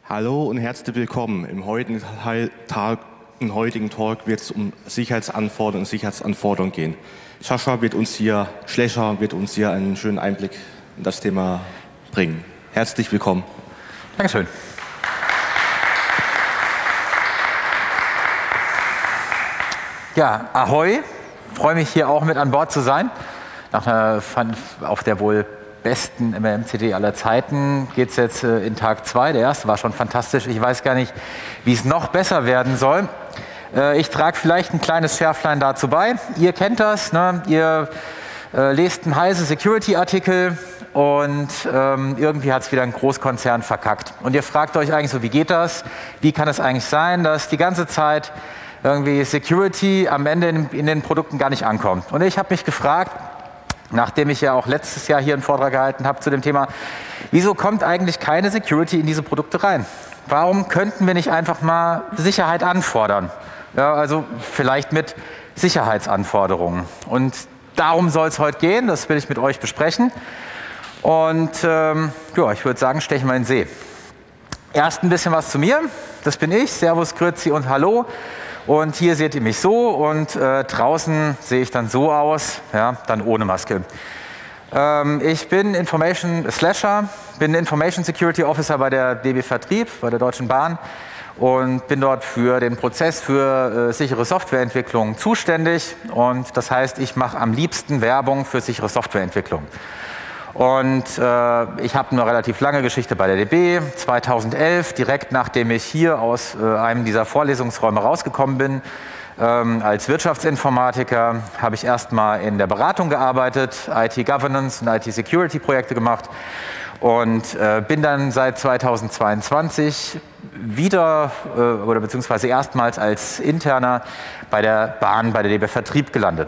Hallo und herzlich willkommen. Im heutigen Talk wird es um Sicherheitsanforderungen und Sicherheitsanforderungen gehen. Schlecher wird uns hier einen schönen Einblick in das Thema bringen. Herzlich willkommen. Dankeschön. Ja, ahoi. Freue mich hier auch mit an Bord zu sein. Auf der wohl besten MRM-CD aller Zeiten geht es jetzt in Tag 2. Der erste war schon fantastisch. Ich weiß gar nicht, wie es noch besser werden soll. Ich trage vielleicht ein kleines Schärflein dazu bei. Ihr kennt das, ne? Ihr lest einen Heise Security-Artikel und irgendwie hat es wieder ein Großkonzern verkackt. Und ihr fragt euch eigentlich so, wie geht das? Wie kann es eigentlich sein, dass die ganze Zeit irgendwie Security am Ende in den Produkten gar nicht ankommt? Und ich habe mich gefragt, nachdem ich ja auch letztes Jahr hier einen Vortrag gehalten habe zu dem Thema, wieso kommt eigentlich keine Security in diese Produkte rein? Warum könnten wir nicht einfach mal Sicherheit anfordern? Ja, also vielleicht mit Sicherheitsanforderungen. Und darum soll es heute gehen, das will ich mit euch besprechen. Und ja, ich würde sagen, stechen wir in den See. Erst ein bisschen was zu mir. Das bin ich, Servus, Grüezi und Hallo. Und hier seht ihr mich so und draußen sehe ich dann so aus, ja, dann ohne Maske. Ich bin Information Security Officer bei der DB Vertrieb, bei der Deutschen Bahn und bin dort für den Prozess für sichere Softwareentwicklung zuständig. Und das heißt, ich mache am liebsten Werbung für sichere Softwareentwicklung. Und ich habe eine relativ lange Geschichte bei der DB. 2011, direkt nachdem ich hier aus einem dieser Vorlesungsräume rausgekommen bin, als Wirtschaftsinformatiker, habe ich erstmal in der Beratung gearbeitet, IT-Governance und IT-Security-Projekte gemacht und bin dann seit 2022 wieder oder beziehungsweise erstmals als Interner bei der Bahn, bei der DB Vertrieb gelandet.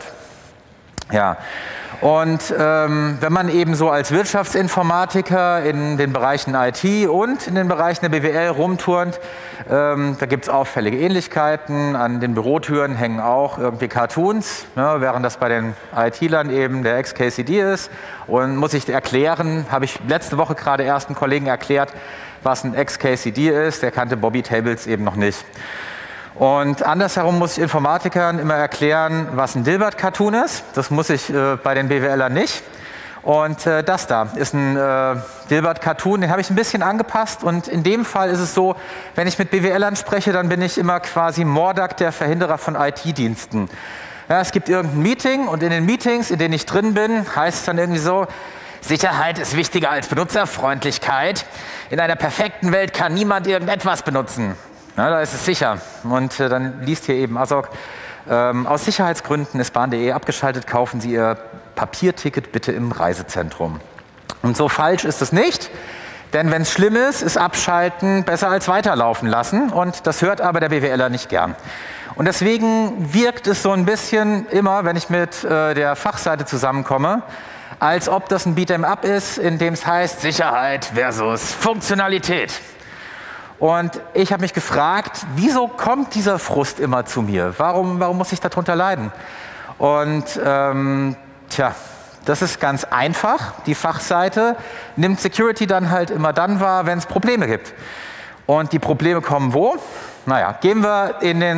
Ja. Und wenn man eben so als Wirtschaftsinformatiker in den Bereichen IT und in den Bereichen der BWL rumturnt, da gibt es auffällige Ähnlichkeiten. An den Bürotüren hängen auch irgendwie Cartoons, ne, während das bei den IT-Lern eben der XKCD ist. Und muss ich erklären, habe ich letzte Woche gerade erst einen Kollegen erklärt, was ein XKCD ist. Der kannte Bobby Tables eben noch nicht. Und andersherum muss ich Informatikern immer erklären, was ein Dilbert-Cartoon ist. Das muss ich bei den BWLern nicht. Und das da ist ein Dilbert-Cartoon, den habe ich ein bisschen angepasst. Und in dem Fall ist es so, wenn ich mit BWLern spreche, dann bin ich immer quasi Mordak, der Verhinderer von IT-Diensten. Ja, es gibt irgendein Meeting und in den Meetings, in denen ich drin bin, heißt es dann irgendwie so, Sicherheit ist wichtiger als Benutzerfreundlichkeit. In einer perfekten Welt kann niemand irgendetwas benutzen. Ja, da ist es sicher. Und dann liest hier eben Asok, aus Sicherheitsgründen ist Bahn.de abgeschaltet, kaufen Sie Ihr Papierticket bitte im Reisezentrum. Und so falsch ist es nicht, denn wenn es schlimm ist Abschalten besser als weiterlaufen lassen und das hört aber der BWLer nicht gern. Und deswegen wirkt es so ein bisschen immer, wenn ich mit der Fachseite zusammenkomme, als ob das ein Beat'em-up ist, in dem es heißt Sicherheit versus Funktionalität. Und ich habe mich gefragt, wieso kommt dieser Frust immer zu mir? Warum muss ich darunter leiden? Und das ist ganz einfach. Die Fachseite nimmt Security dann halt immer dann wahr, wenn es Probleme gibt. Und die Probleme kommen wo? Naja, gehen wir in den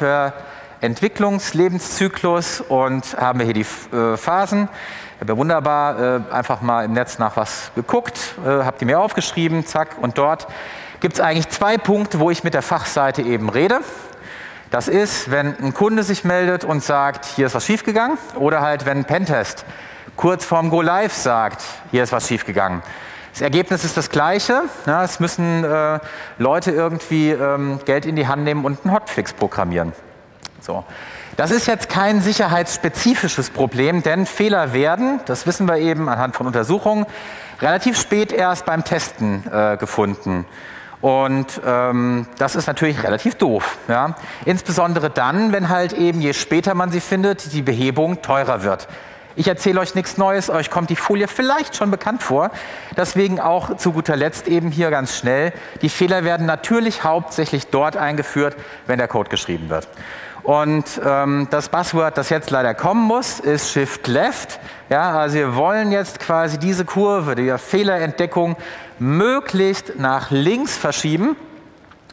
Softwareentwicklungslebenszyklus und haben wir hier die Phasen. Ich habe ja wunderbar einfach mal im Netz nach was geguckt, habe die mir aufgeschrieben, zack, und dort gibt es eigentlich 2 Punkte, wo ich mit der Fachseite eben rede. Das ist, wenn ein Kunde sich meldet und sagt, hier ist was schiefgegangen, oder halt, wenn ein Pentest kurz vorm Go Live sagt, hier ist was schiefgegangen. Das Ergebnis ist das gleiche. Ja, es müssen Leute irgendwie Geld in die Hand nehmen und einen Hotfix programmieren. So. Das ist jetzt kein sicherheitsspezifisches Problem, denn Fehler werden, das wissen wir eben anhand von Untersuchungen, relativ spät erst beim Testen gefunden. Und das ist natürlich relativ doof. Ja? Insbesondere dann, wenn halt eben, je später man sie findet, die Behebung teurer wird. Ich erzähle euch nichts Neues, euch kommt die Folie vielleicht schon bekannt vor. Deswegen auch zu guter Letzt eben hier ganz schnell. Die Fehler werden natürlich hauptsächlich dort eingeführt, wenn der Code geschrieben wird. Und das Buzzword, das jetzt leider kommen muss, ist Shift Left. Ja, also wir wollen jetzt quasi diese Kurve der Fehlerentdeckung möglichst nach links verschieben.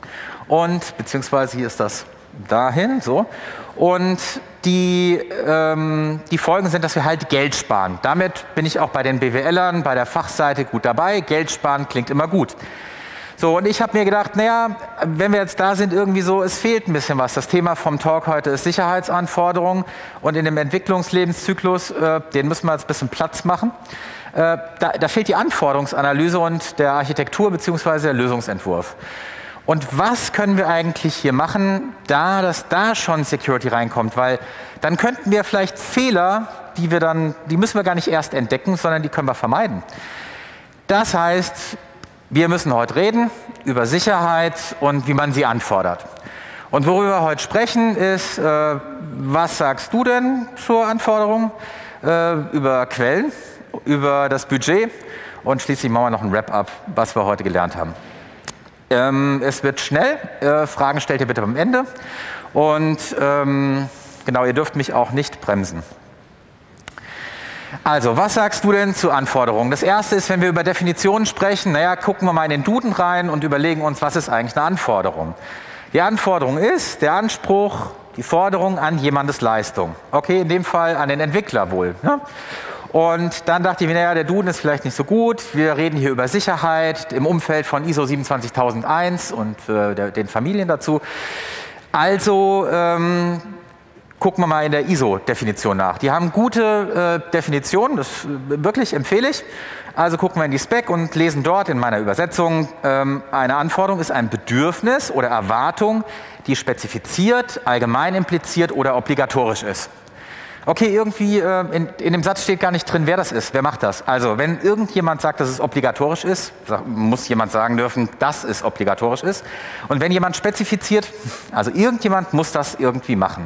Und beziehungsweise hier ist das dahin, so. Und die Folgen sind, dass wir halt Geld sparen. Damit bin ich auch bei den BWLern, bei der Fachseite gut dabei. Geld sparen klingt immer gut. So, und ich habe mir gedacht, naja, wenn wir jetzt da sind, irgendwie so, es fehlt ein bisschen was. Das Thema vom Talk heute ist Sicherheitsanforderungen. Und in dem Entwicklungslebenszyklus, den müssen wir jetzt ein bisschen Platz machen. Da fehlt die Anforderungsanalyse und der Architektur bzw. der Lösungsentwurf. Und was können wir eigentlich hier machen, dass da schon Security reinkommt? Weil dann könnten wir vielleicht Fehler, die müssen wir gar nicht erst entdecken, sondern die können wir vermeiden. Das heißt, wir müssen heute reden über Sicherheit und wie man sie anfordert. Und worüber wir heute sprechen ist, was sagst du denn zur Anforderung? Über Quellen, über das Budget und schließlich machen wir noch ein Wrap-up, was wir heute gelernt haben. Es wird schnell, Fragen stellt ihr bitte am Ende und genau, ihr dürft mich auch nicht bremsen. Also, was sagst du denn zu Anforderungen? Das erste ist, wenn wir über Definitionen sprechen, naja, gucken wir mal in den Duden rein und überlegen uns, was ist eigentlich eine Anforderung? Die Anforderung ist der Anspruch, die Forderung an jemandes Leistung. Okay, in dem Fall an den Entwickler wohl. Ne? Und dann dachte ich mir, naja, der Duden ist vielleicht nicht so gut. Wir reden hier über Sicherheit im Umfeld von ISO 27001 und den Familien dazu. Also gucken wir mal in der ISO-Definition nach. Die haben gute Definitionen, das wirklich empfehle ich. Also gucken wir in die Spec und lesen dort in meiner Übersetzung, eine Anforderung ist ein Bedürfnis oder Erwartung, die spezifiziert, allgemein impliziert oder obligatorisch ist. Okay, irgendwie in dem Satz steht gar nicht drin, wer das ist, wer macht das. Also wenn irgendjemand sagt, dass es obligatorisch ist, muss jemand sagen dürfen, dass es obligatorisch ist. Und wenn jemand spezifiziert, also irgendjemand muss das irgendwie machen.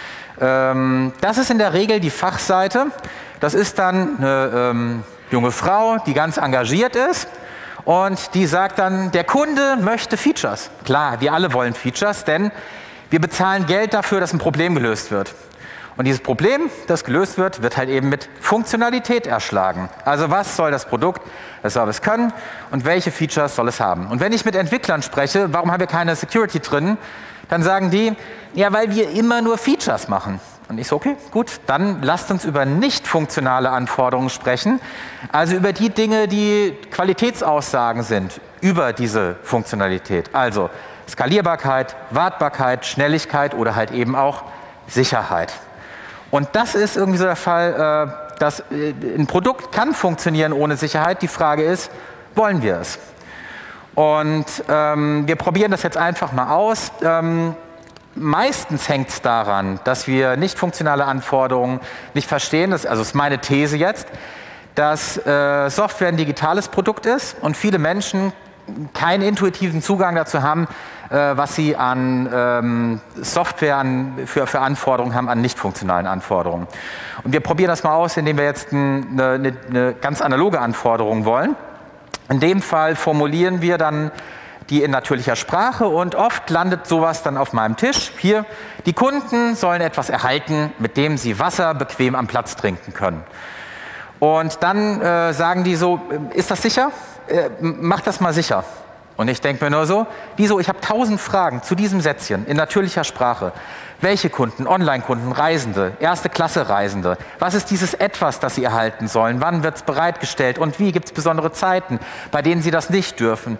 Das ist in der Regel die Fachseite. Das ist dann eine junge Frau, die ganz engagiert ist und die sagt dann, der Kunde möchte Features. Klar, wir alle wollen Features, denn wir bezahlen Geld dafür, dass ein Problem gelöst wird. Und dieses Problem, das gelöst wird, wird halt eben mit Funktionalität erschlagen. Also was soll das Produkt, das Service können und welche Features soll es haben? Und wenn ich mit Entwicklern spreche, warum haben wir keine Security drin, dann sagen die, ja, weil wir immer nur Features machen. Und ich so, okay, gut, dann lasst uns über nicht funktionale Anforderungen sprechen, also über die Dinge, die Qualitätsaussagen sind, über diese Funktionalität. Also Skalierbarkeit, Wartbarkeit, Schnelligkeit oder halt eben auch Sicherheit. Und das ist irgendwie so der Fall, dass ein Produkt kann funktionieren ohne Sicherheit. Die Frage ist, wollen wir es? Und wir probieren das jetzt einfach mal aus. Meistens hängt es daran, dass wir nicht funktionale Anforderungen nicht verstehen. Das ist meine These jetzt, dass Software ein digitales Produkt ist und viele Menschen keinen intuitiven Zugang dazu haben, was sie an Software für Anforderungen haben, an nicht funktionalen Anforderungen. Und wir probieren das mal aus, indem wir jetzt eine ganz analoge Anforderung wollen. In dem Fall formulieren wir dann die in natürlicher Sprache und oft landet sowas dann auf meinem Tisch. Hier, die Kunden sollen etwas erhalten, mit dem sie Wasser bequem am Platz trinken können. Und dann sagen die so, ist das sicher? Mach das mal sicher. Und ich denke mir nur so, wieso? Ich habe 1000 Fragen zu diesem Sätzchen in natürlicher Sprache. Welche Kunden? Online-Kunden, Reisende, Erste-Klasse-Reisende. Was ist dieses Etwas, das sie erhalten sollen? Wann wird es bereitgestellt? Und wie? Gibt es besondere Zeiten, bei denen sie das nicht dürfen?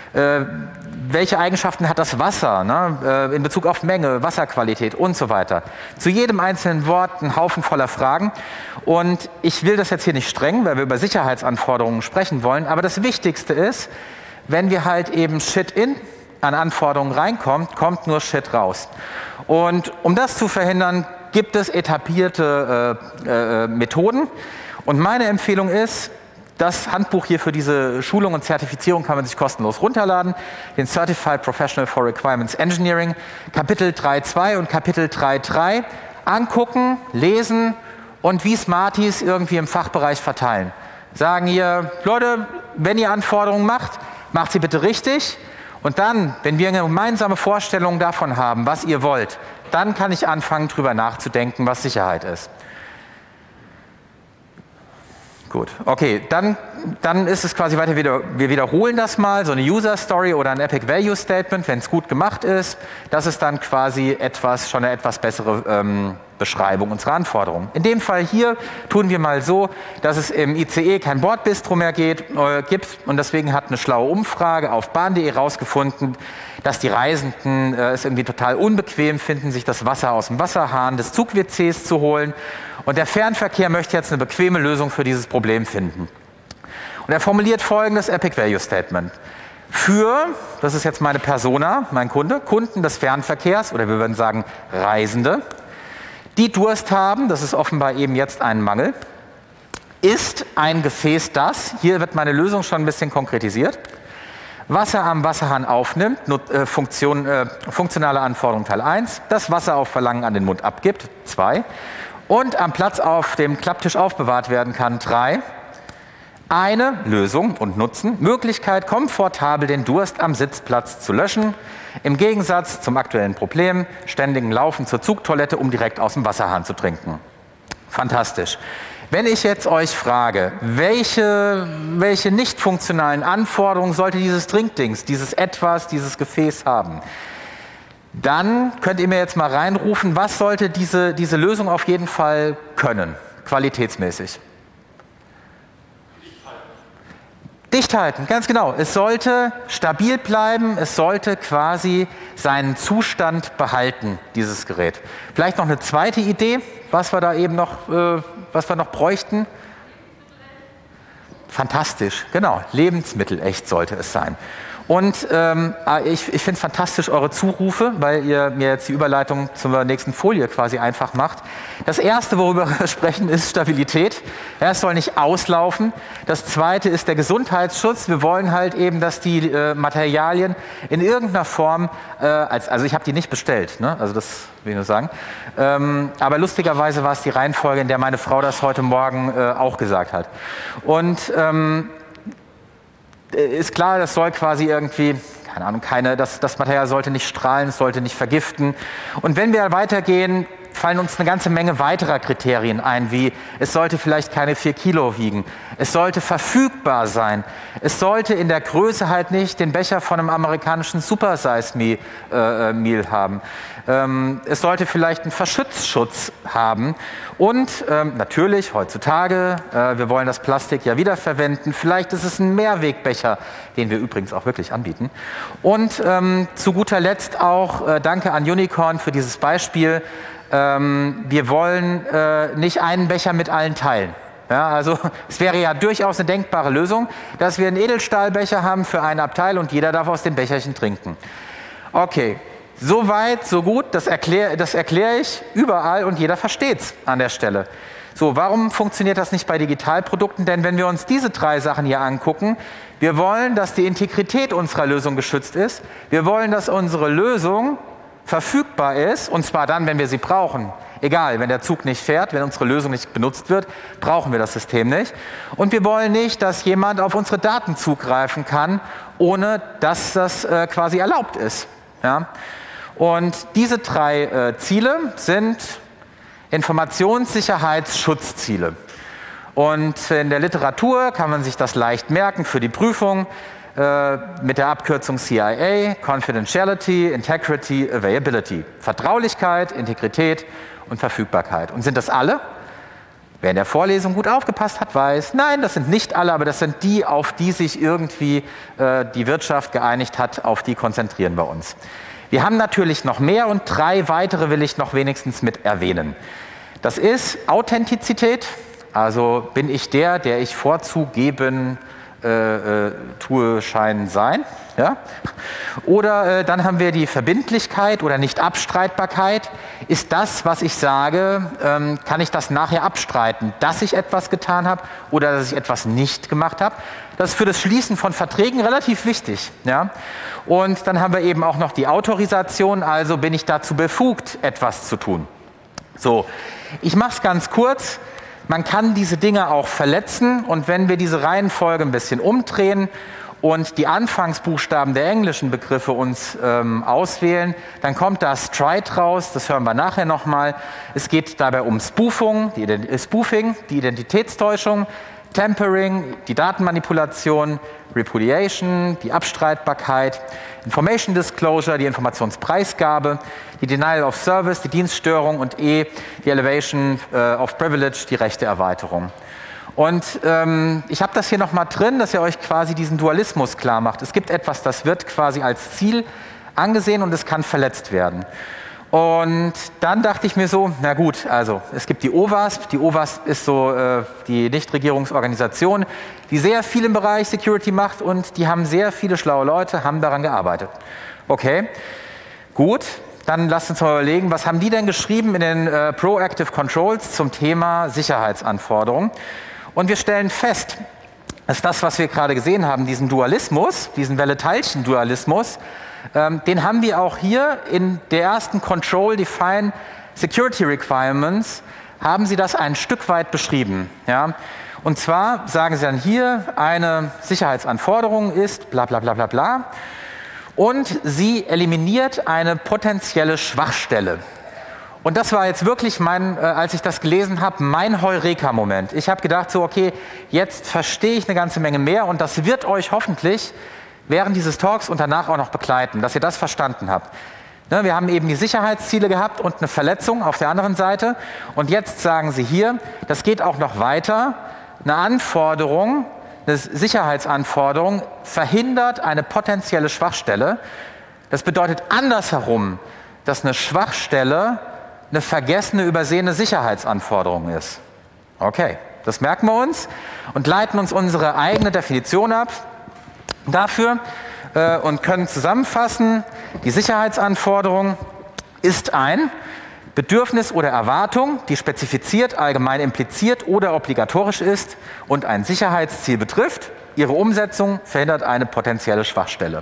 Welche Eigenschaften hat das Wasser, ne? In Bezug auf Menge, Wasserqualität und so weiter. Zu jedem einzelnen Wort ein Haufen voller Fragen. Und ich will das jetzt hier nicht streng, weil wir über Sicherheitsanforderungen sprechen wollen. Aber das Wichtigste ist, wenn wir halt eben Shit in an Anforderungen reinkommt, kommt nur Shit raus. Und um das zu verhindern, gibt es etablierte Methoden. Und meine Empfehlung ist, das Handbuch hier für diese Schulung und Zertifizierung kann man sich kostenlos runterladen. Den Certified Professional for Requirements Engineering, Kapitel 3.2 und Kapitel 3.3 angucken, lesen und wie Smarties irgendwie im Fachbereich verteilen. Sagen hier, Leute, wenn ihr Anforderungen macht, macht sie bitte richtig. Und dann, wenn wir eine gemeinsame Vorstellung davon haben, was ihr wollt, dann kann ich anfangen, drüber nachzudenken, was Sicherheit ist. Gut, okay, dann ist es quasi weiter wieder, wir wiederholen das mal, so eine User Story oder ein Epic Value Statement, wenn es gut gemacht ist, das ist dann quasi schon eine etwas bessere Beschreibung unserer Anforderungen. In dem Fall hier tun wir mal so, dass es im ICE kein Bordbistro mehr gibt und deswegen hat eine schlaue Umfrage auf bahn.de rausgefunden, dass die Reisenden es irgendwie total unbequem finden, sich das Wasser aus dem Wasserhahn des Zug-WCs zu holen. Und der Fernverkehr möchte jetzt eine bequeme Lösung für dieses Problem finden. Und er formuliert folgendes Epic Value Statement. Für, das ist jetzt meine Persona, mein Kunde, Kunden des Fernverkehrs, oder wir würden sagen Reisende, die Durst haben, das ist offenbar eben jetzt ein Mangel, ist ein Gefäß das, hier wird meine Lösung schon ein bisschen konkretisiert, Wasser am Wasserhahn aufnimmt, funktionale Anforderung Teil 1, das Wasser auf Verlangen an den Mund abgibt, 2, und am Platz auf dem Klapptisch aufbewahrt werden kann, 3. Eine Lösung und Nutzen, Möglichkeit, komfortabel den Durst am Sitzplatz zu löschen, im Gegensatz zum aktuellen Problem, ständigen Laufen zur Zugtoilette, um direkt aus dem Wasserhahn zu trinken. Fantastisch. Wenn ich jetzt euch frage, welche nicht funktionalen Anforderungen sollte dieses Trinkdings, dieses Etwas, dieses Gefäß haben, dann könnt ihr mir jetzt mal reinrufen, was sollte diese Lösung auf jeden Fall können, qualitätsmäßig? Dicht halten, ganz genau. Es sollte stabil bleiben, es sollte quasi seinen Zustand behalten, dieses Gerät. Vielleicht noch eine zweite Idee, was wir da eben noch, was wir noch bräuchten. Fantastisch, genau, lebensmittelecht sollte es sein. Und ich finde es fantastisch, eure Zurufe, weil ihr mir jetzt die Überleitung zur nächsten Folie quasi einfach macht. Das Erste, worüber wir sprechen, ist Stabilität. Ja, es soll nicht auslaufen. Das Zweite ist der Gesundheitsschutz. Wir wollen halt eben, dass die Materialien in irgendeiner Form, also ich habe die nicht bestellt, ne? Also das will ich nur sagen. Aber lustigerweise war es die Reihenfolge, in der meine Frau das heute Morgen auch gesagt hat. Und ist klar, das soll quasi irgendwie, keine Ahnung, das Material sollte nicht strahlen, es sollte nicht vergiften. Und wenn wir weitergehen, fallen uns eine ganze Menge weiterer Kriterien ein, wie es sollte vielleicht keine 4 Kilo wiegen, es sollte verfügbar sein, es sollte in der Größe halt nicht den Becher von einem amerikanischen Super Size Meal haben, es sollte vielleicht einen Verschützschutz haben und natürlich heutzutage, wir wollen das Plastik ja wiederverwenden, vielleicht ist es ein Mehrwegbecher, den wir übrigens auch wirklich anbieten. Und zu guter Letzt auch danke an Unicorn für dieses Beispiel. Wir wollen nicht einen Becher mit allen teilen. Ja, also es wäre ja durchaus eine denkbare Lösung, dass wir einen Edelstahlbecher haben für ein Abteil und jeder darf aus dem Becherchen trinken. Okay, so weit, so gut, das erkläre ich überall und jeder versteht es an der Stelle. So, warum funktioniert das nicht bei Digitalprodukten? Denn wenn wir uns diese 3 Sachen hier angucken, wir wollen, dass die Integrität unserer Lösung geschützt ist, wir wollen, dass unsere Lösung verfügbar ist, und zwar dann, wenn wir sie brauchen. Egal, wenn der Zug nicht fährt, wenn unsere Lösung nicht benutzt wird, brauchen wir das System nicht. Und wir wollen nicht, dass jemand auf unsere Daten zugreifen kann, ohne dass das quasi erlaubt ist. Ja? Und diese 3 Ziele sind Informationssicherheitsschutzziele. Und in der Literatur kann man sich das leicht merken für die Prüfung mit der Abkürzung CIA, Confidentiality, Integrity, Availability. Vertraulichkeit, Integrität und Verfügbarkeit. Und sind das alle? Wer in der Vorlesung gut aufgepasst hat, weiß, nein, das sind nicht alle, aber das sind die, auf die sich irgendwie die Wirtschaft geeinigt hat, auf die konzentrieren wir uns. Wir haben natürlich noch mehr und 3 weitere will ich noch wenigstens mit erwähnen. Das ist Authentizität, also bin ich der ich vorzugeben tue, scheinen sein. Ja? Oder dann haben wir die Verbindlichkeit oder Nicht-Abstreitbarkeit. Ist das, was ich sage, kann ich das nachher abstreiten, dass ich etwas getan habe oder dass ich etwas nicht gemacht habe? Das ist für das Schließen von Verträgen relativ wichtig. Ja? Und dann haben wir eben auch noch die Autorisation, also bin ich dazu befugt, etwas zu tun. So, ich mache es ganz kurz. Man kann diese Dinge auch verletzen und wenn wir diese Reihenfolge ein bisschen umdrehen und die Anfangsbuchstaben der englischen Begriffe uns auswählen, dann kommt da Stride raus, das hören wir nachher nochmal. Es geht dabei um Spoofing, die Identitätstäuschung, Tampering, die Datenmanipulation, Repudiation, die Abstreitbarkeit, Information Disclosure, die Informationspreisgabe, die Denial of Service, die Dienststörung und die Elevation of Privilege, die Rechteerweiterung. Und ich habe das hier nochmal drin, dass ihr euch quasi diesen Dualismus klar macht. Es gibt etwas, das wird quasi als Ziel angesehen und es kann verletzt werden. Und dann dachte ich mir so, na gut, also es gibt die OWASP. Die OWASP ist so die Nichtregierungsorganisation, die sehr viel im Bereich Security macht und die haben sehr viele schlaue Leute, haben daran gearbeitet. Okay, gut, dann lasst uns mal überlegen, was haben die denn geschrieben in den Proactive Controls zum Thema Sicherheitsanforderungen? Und wir stellen fest, dass das, was wir gerade gesehen haben, diesen Dualismus, diesen Welle-Teilchen-Dualismus, den haben wir auch hier in der ersten Control Define Security Requirements, haben sie das ein Stück weit beschrieben. Ja? Und zwar sagen sie dann hier, eine Sicherheitsanforderung ist bla bla bla bla bla und sie eliminiert eine potenzielle Schwachstelle. Und das war jetzt wirklich als ich das gelesen habe, mein Heureka-Moment. Ich habe gedacht so, okay, jetzt verstehe ich eine ganze Menge mehr und das wird euch hoffentlich während dieses Talks und danach auch noch begleiten, dass ihr das verstanden habt. Ne, wir haben eben die Sicherheitsziele gehabt und eine Verletzung auf der anderen Seite. Und jetzt sagen sie hier, das geht auch noch weiter. Eine Anforderung, eine Sicherheitsanforderung verhindert eine potenzielle Schwachstelle. Das bedeutet andersherum, dass eine Schwachstelle eine vergessene, übersehene Sicherheitsanforderung ist. Okay, das merken wir uns und leiten uns unsere eigene Definition ab dafür und können zusammenfassen, die Sicherheitsanforderung ist ein Bedürfnis oder Erwartung, die spezifiziert, allgemein impliziert oder obligatorisch ist und ein Sicherheitsziel betrifft. Ihre Umsetzung verhindert eine potenzielle Schwachstelle.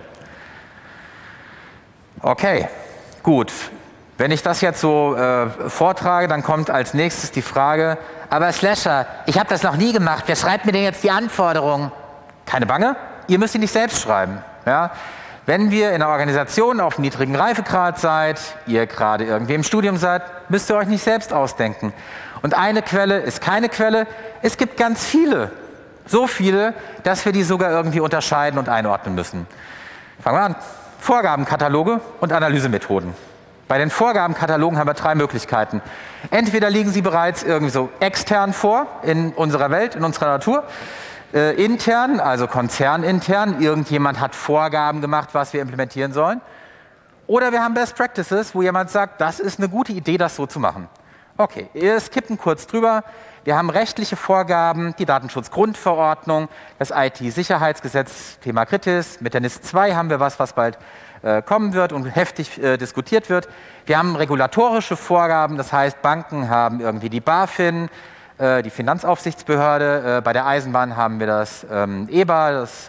Okay, gut. Wenn ich das jetzt so vortrage, dann kommt als nächstes die Frage, aber Slasher, ich habe das noch nie gemacht, wer schreibt mir denn jetzt die Anforderungen? Keine Bange, ihr müsst die nicht selbst schreiben. Ja? Wenn wir in einer Organisation auf einem niedrigen Reifegrad seid, ihr gerade irgendwie im Studium seid, müsst ihr euch nicht selbst ausdenken. Und eine Quelle ist keine Quelle. Es gibt ganz viele. So viele, dass wir die sogar irgendwie unterscheiden und einordnen müssen. Fangen wir an. Vorgabenkataloge und Analysemethoden. Bei den Vorgabenkatalogen haben wir 3 Möglichkeiten. Entweder liegen sie bereits irgendwie so extern vor in unserer Welt, in unserer Natur. Intern, also konzernintern, irgendjemand hat Vorgaben gemacht, was wir implementieren sollen. Oder wir haben Best Practices, wo jemand sagt, das ist eine gute Idee, das so zu machen. Okay, wir skippen kurz drüber. Wir haben rechtliche Vorgaben, die Datenschutzgrundverordnung, das IT-Sicherheitsgesetz, Thema Kritis. Mit der NIS 2 haben wir was bald kommen wird und heftig diskutiert wird. Wir haben regulatorische Vorgaben, das heißt, Banken haben irgendwie die BaFin, die Finanzaufsichtsbehörde. Bei der Eisenbahn haben wir das EBA, das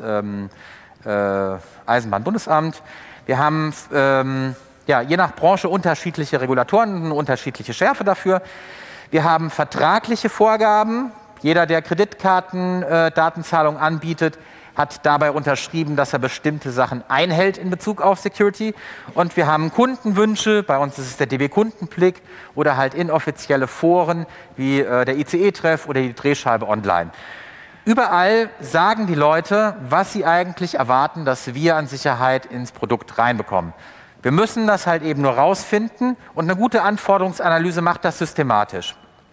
Eisenbahnbundesamt. Wir haben ja, je nach Branche unterschiedliche Regulatoren, eine unterschiedliche Schärfe dafür. Wir haben vertragliche Vorgaben. Jeder, der Kreditkarten-Datenzahlungen anbietet, hat dabei unterschrieben, dass er bestimmte Sachen einhält in Bezug auf Security. Und wir haben Kundenwünsche, bei uns ist es der DB Kundenblick oder halt inoffizielle Foren wie der ICE-Treff oder die Drehscheibe online. Überall sagen die Leute, was sie eigentlich erwarten, dass wir an Sicherheit ins Produkt reinbekommen. Wir müssen das halt eben nur rausfinden und eine gute Anforderungsanalyse macht das systematisch.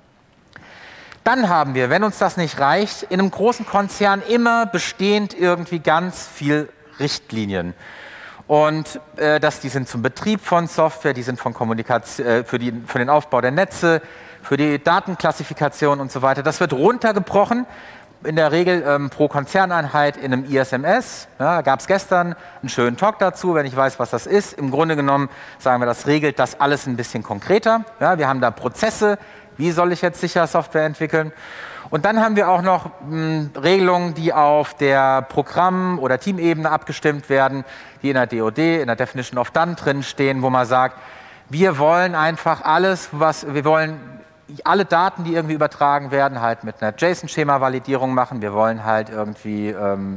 Dann haben wir, wenn uns das nicht reicht, in einem großen Konzern immer bestehend irgendwie ganz viel Richtlinien. Und die sind zum Betrieb von Software, die sind von Kommunikation, für den Aufbau der Netze, für die Datenklassifikation und so weiter. Das wird runtergebrochen, in der Regel pro Konzerneinheit in einem ISMS. Ja, da gab es gestern einen schönen Talk dazu, wenn ich weiß, was das ist. Im Grunde genommen sagen wir, das regelt das alles ein bisschen konkreter. Ja, wir haben da Prozesse. Wie soll ich jetzt sicher Software entwickeln? Und dann haben wir auch noch Regelungen, die auf der Programm- oder Teamebene abgestimmt werden, die in der DOD, in der Definition of Done drin stehen, wo man sagt, wir wollen einfach wir wollen alle Daten, die irgendwie übertragen werden, halt mit einer JSON-Schema-Validierung machen. Wir wollen halt irgendwie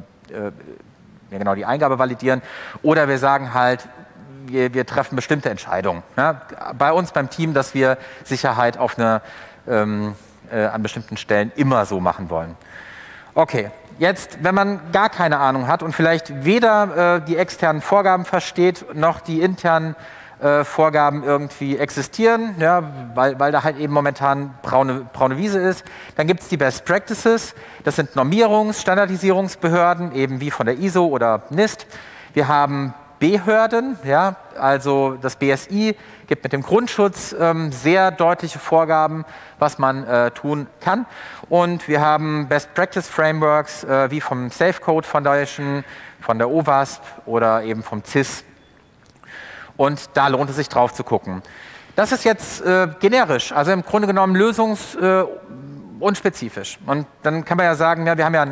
die Eingabe validieren. Oder wir sagen halt, wir treffen bestimmte Entscheidungen. Ja? Bei uns beim Team, dass wir Sicherheit an bestimmten Stellen immer so machen wollen. Okay, jetzt, wenn man gar keine Ahnung hat und vielleicht weder die externen Vorgaben versteht, noch die internen Vorgaben irgendwie existieren, ja, weil da halt eben momentan braune Wiese ist. Dann gibt es die Best Practices, das sind Normierungs-, Standardisierungsbehörden, eben wie von der ISO oder NIST. Wir haben Behörden, ja, also das BSI gibt mit dem Grundschutz sehr deutliche Vorgaben, was man tun kann. Und wir haben Best Practice Frameworks wie vom Safe Code Foundation, von der OWASP oder eben vom CIS. Und da lohnt es sich drauf zu gucken. Das ist jetzt generisch, also im Grunde genommen lösungsunspezifisch. Und dann kann man ja sagen, ja, wir haben ja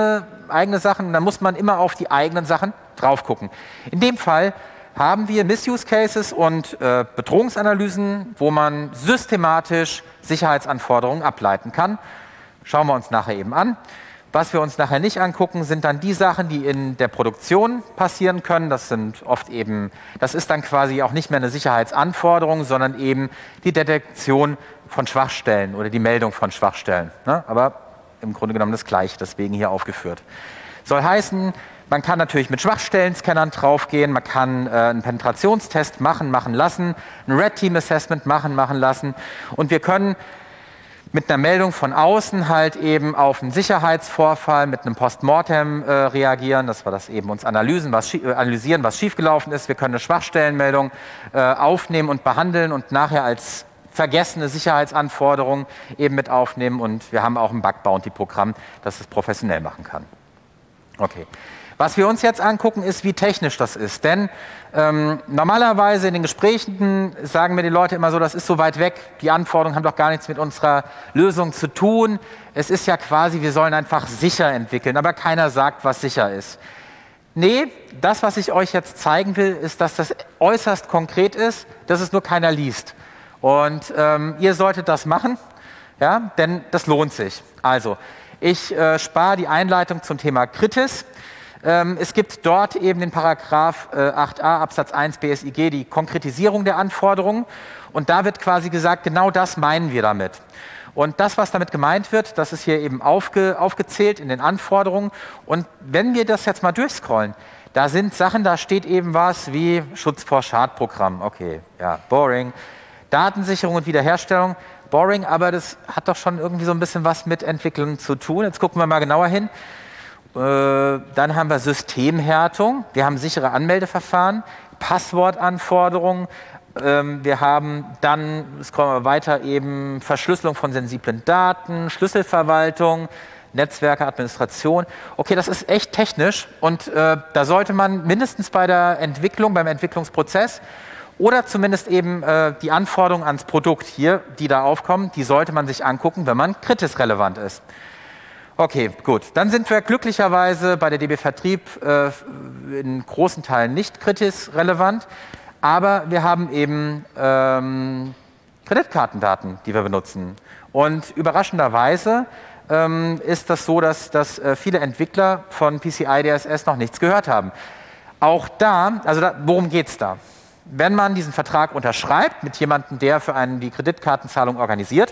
eigene Sachen, und dann muss man immer auf die eigenen Sachen drauf gucken. In dem Fall haben wir Misuse Cases und Bedrohungsanalysen, wo man systematisch Sicherheitsanforderungen ableiten kann. Schauen wir uns nachher eben an. Was wir uns nachher nicht angucken, sind dann die Sachen, die in der Produktion passieren können. Das sind oft eben, das ist dann quasi auch nicht mehr eine Sicherheitsanforderung, sondern eben die Detektion von Schwachstellen oder die Meldung von Schwachstellen. Ne? Aber im Grunde genommen das Gleiche, deswegen hier aufgeführt. Soll heißen, man kann natürlich mit Schwachstellen-Scannern draufgehen, man kann einen Penetrationstest machen lassen, ein Red Team Assessment machen lassen und wir können mit einer Meldung von außen halt eben auf einen Sicherheitsvorfall mit einem Postmortem reagieren, dass wir das eben uns analysieren, was schiefgelaufen ist. Wir können eine Schwachstellenmeldung aufnehmen und behandeln und nachher als vergessene Sicherheitsanforderung eben mit aufnehmen und wir haben auch ein Bug-Bounty-Programm, das es professionell machen kann. Okay. Was wir uns jetzt angucken, ist, wie technisch das ist. Denn normalerweise in den Gesprächen sagen mir die Leute immer so, das ist so weit weg, die Anforderungen haben doch gar nichts mit unserer Lösung zu tun. Es ist ja quasi, wir sollen einfach sicher entwickeln, aber keiner sagt, was sicher ist. Nee, das, was ich euch jetzt zeigen will, ist, dass das äußerst konkret ist, dass es nur keiner liest. Und ihr solltet das machen, ja, denn das lohnt sich. Also, ich spare die Einleitung zum Thema Kritis. Es gibt dort eben den Paragraph 8a Absatz 1 BSIG, die Konkretisierung der Anforderungen. Und da wird quasi gesagt, genau das meinen wir damit. Und das, was damit gemeint wird, das ist hier eben aufgezählt in den Anforderungen. Und wenn wir das jetzt mal durchscrollen, da sind Sachen, da steht eben was wie Schutz vor Schadprogramm. Okay, ja, boring. Datensicherung und Wiederherstellung. Boring, aber das hat doch schon irgendwie so ein bisschen was mit Entwicklung zu tun. Jetzt gucken wir mal genauer hin. Dann haben wir Systemhärtung, wir haben sichere Anmeldeverfahren, Passwortanforderungen, wir haben dann, scrollen wir weiter, eben Verschlüsselung von sensiblen Daten, Schlüsselverwaltung, Netzwerkeadministration. Okay, das ist echt technisch und da sollte man mindestens bei der Entwicklung, beim Entwicklungsprozess oder zumindest eben die Anforderungen ans Produkt hier, die da aufkommen, die sollte man sich angucken, wenn man kritisch relevant ist. Okay, gut. Dann sind wir glücklicherweise bei der DB Vertrieb in großen Teilen nicht kritisch relevant, aber wir haben eben Kreditkartendaten, die wir benutzen. Und überraschenderweise ist das so, dass viele Entwickler von PCI DSS noch nichts gehört haben. Auch da, worum geht es da? Wenn man diesen Vertrag unterschreibt mit jemandem, der für einen die Kreditkartenzahlung organisiert,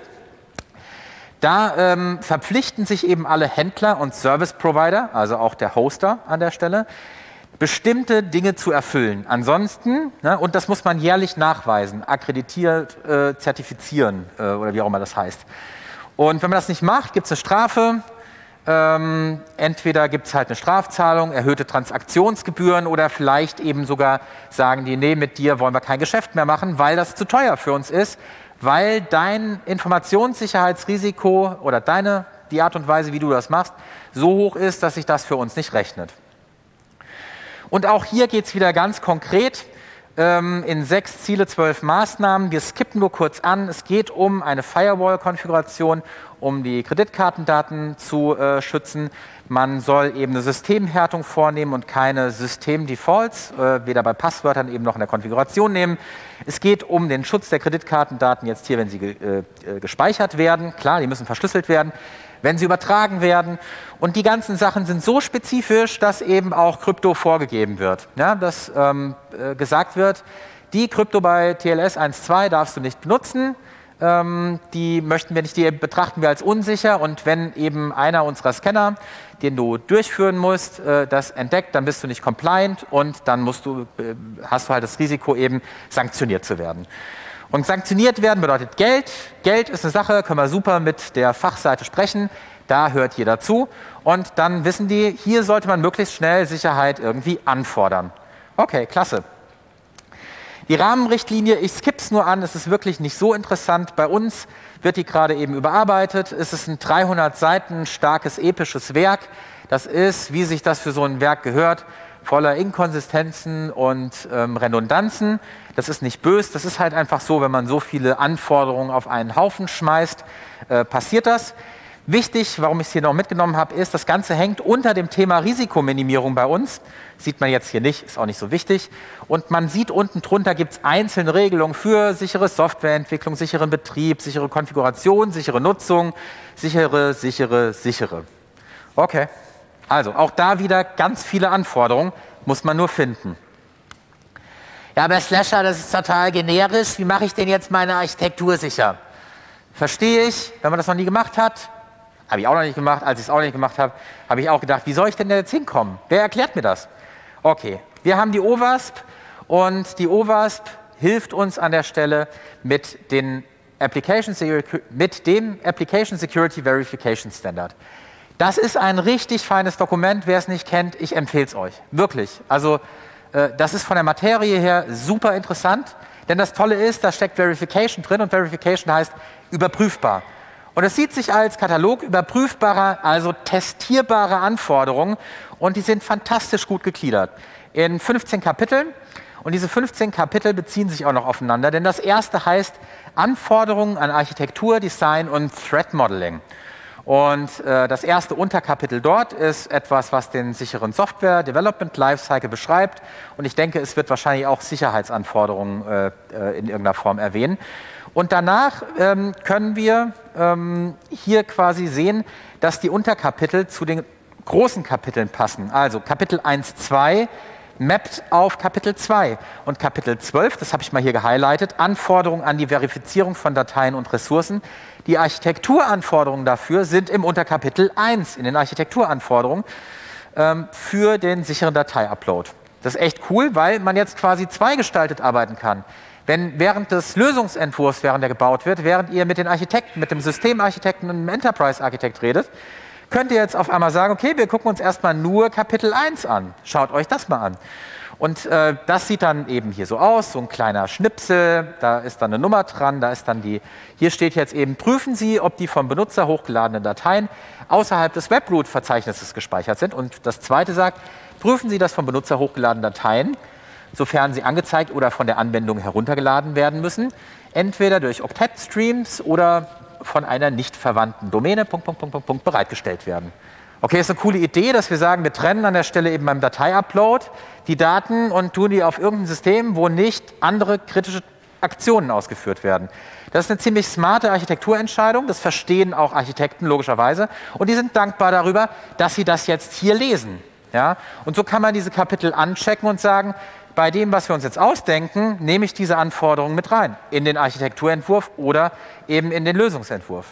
da verpflichten sich eben alle Händler und Service-Provider, also auch der Hoster an der Stelle, bestimmte Dinge zu erfüllen. Ansonsten, ne, und das muss man jährlich nachweisen, akkreditiert, zertifizieren oder wie auch immer das heißt. Und wenn man das nicht macht, gibt es eine Strafe. Entweder gibt es halt eine Strafzahlung, erhöhte Transaktionsgebühren oder vielleicht eben sogar sagen die, nee, mit dir wollen wir kein Geschäft mehr machen, weil das zu teuer für uns ist, weil dein Informationssicherheitsrisiko oder die Art und Weise, wie du das machst, so hoch ist, dass sich das für uns nicht rechnet. Und auch hier geht es wieder ganz konkret in 6 Ziele, 12 Maßnahmen. Wir skippen nur kurz an. Es geht um eine Firewall-Konfiguration, um die Kreditkartendaten zu schützen. Man soll eben eine Systemhärtung vornehmen und keine System-Defaults, weder bei Passwörtern eben noch in der Konfiguration nehmen. Es geht um den Schutz der Kreditkartendaten jetzt hier, wenn sie gespeichert werden. Klar, die müssen verschlüsselt werden, wenn sie übertragen werden. Und die ganzen Sachen sind so spezifisch, dass eben auch Krypto vorgegeben wird. Ja, dass gesagt wird, die Krypto bei TLS 1.2 darfst du nicht benutzen, die möchten wir nicht, die betrachten wir als unsicher. Und wenn eben einer unserer Scanner, den du durchführen musst, das entdeckt, dann bist du nicht compliant und dann hast du halt das Risiko, eben sanktioniert zu werden. Und sanktioniert werden bedeutet Geld. Geld ist eine Sache, können wir super mit der Fachseite sprechen. Da hört jeder zu. Und dann wissen die, hier sollte man möglichst schnell Sicherheit irgendwie anfordern. Okay, klasse. Die Rahmenrichtlinie, ich skippe es nur an, es ist wirklich nicht so interessant. Bei uns wird die gerade eben überarbeitet. Es ist ein 300 Seiten starkes, episches Werk. Das ist, wie sich das für so ein Werk gehört, voller Inkonsistenzen und Redundanzen. Das ist nicht böse, das ist halt einfach so, wenn man so viele Anforderungen auf einen Haufen schmeißt, passiert das. Wichtig, warum ich es hier noch mitgenommen habe, ist, das Ganze hängt unter dem Thema Risikominimierung bei uns. Sieht man jetzt hier nicht, ist auch nicht so wichtig. Und man sieht unten drunter gibt es einzelne Regelungen für sichere Softwareentwicklung, sicheren Betrieb, sichere Konfiguration, sichere Nutzung, sichere. Okay, also auch da wieder ganz viele Anforderungen, muss man nur finden. Ja, aber Slasher, das ist total generisch. Wie mache ich denn jetzt meine Architektur sicher? Verstehe ich, wenn man das noch nie gemacht hat. Habe ich auch noch nicht gemacht. Als ich es auch nicht gemacht habe, habe ich auch gedacht, wie soll ich denn jetzt hinkommen? Wer erklärt mir das? Okay, wir haben die OWASP und die OWASP hilft uns an der Stelle mit dem Application Security Verification Standard. Das ist ein richtig feines Dokument. Wer es nicht kennt, ich empfehle es euch. Wirklich. Also das ist von der Materie her super interessant. Denn das Tolle ist, da steckt Verification drin und Verification heißt überprüfbar. Und es sieht sich als Katalog überprüfbarer, also testierbarer Anforderungen und die sind fantastisch gut gegliedert. In 15 Kapiteln und diese 15 Kapitel beziehen sich auch noch aufeinander, denn das erste heißt Anforderungen an Architektur, Design und Threat Modeling. Und das erste Unterkapitel dort ist etwas, was den sicheren Software Development Lifecycle beschreibt und ich denke, es wird wahrscheinlich auch Sicherheitsanforderungen in irgendeiner Form erwähnen. Und danach können wir hier quasi sehen, dass die Unterkapitel zu den großen Kapiteln passen. Also Kapitel 1.2 mappt auf Kapitel 2 und Kapitel 12, das habe ich mal hier gehighlightet, Anforderungen an die Verifizierung von Dateien und Ressourcen. Die Architekturanforderungen dafür sind im Unterkapitel 1 in den Architekturanforderungen für den sicheren Dateiupload. Das ist echt cool, weil man jetzt quasi zweigestaltet arbeiten kann. Wenn während des Lösungsentwurfs, während der gebaut wird, während ihr mit den Architekten, mit dem Systemarchitekten und dem Enterprise-Architekt redet, könnt ihr jetzt auf einmal sagen, okay, wir gucken uns erstmal nur Kapitel 1 an. Schaut euch das mal an. Und das sieht dann eben hier so aus, so ein kleiner Schnipsel, da ist dann eine Nummer dran, da ist dann hier steht jetzt eben, prüfen Sie, ob die vom Benutzer hochgeladenen Dateien außerhalb des Webroot-Verzeichnisses gespeichert sind. Und das zweite sagt, prüfen Sie, dass vom Benutzer hochgeladene Dateien, sofern sie angezeigt oder von der Anwendung heruntergeladen werden müssen, entweder durch Octet-Streams oder von einer nicht verwandten Domäne bereitgestellt werden. Okay, ist eine coole Idee, dass wir sagen, wir trennen an der Stelle eben beim Dateiupload die Daten und tun die auf irgendein System, wo nicht andere kritische Aktionen ausgeführt werden. Das ist eine ziemlich smarte Architekturentscheidung, das verstehen auch Architekten logischerweise und die sind dankbar darüber, dass sie das jetzt hier lesen. Ja? Und so kann man diese Kapitel anchecken und sagen, bei dem, was wir uns jetzt ausdenken, nehme ich diese Anforderungen mit rein in den Architekturentwurf oder eben in den Lösungsentwurf.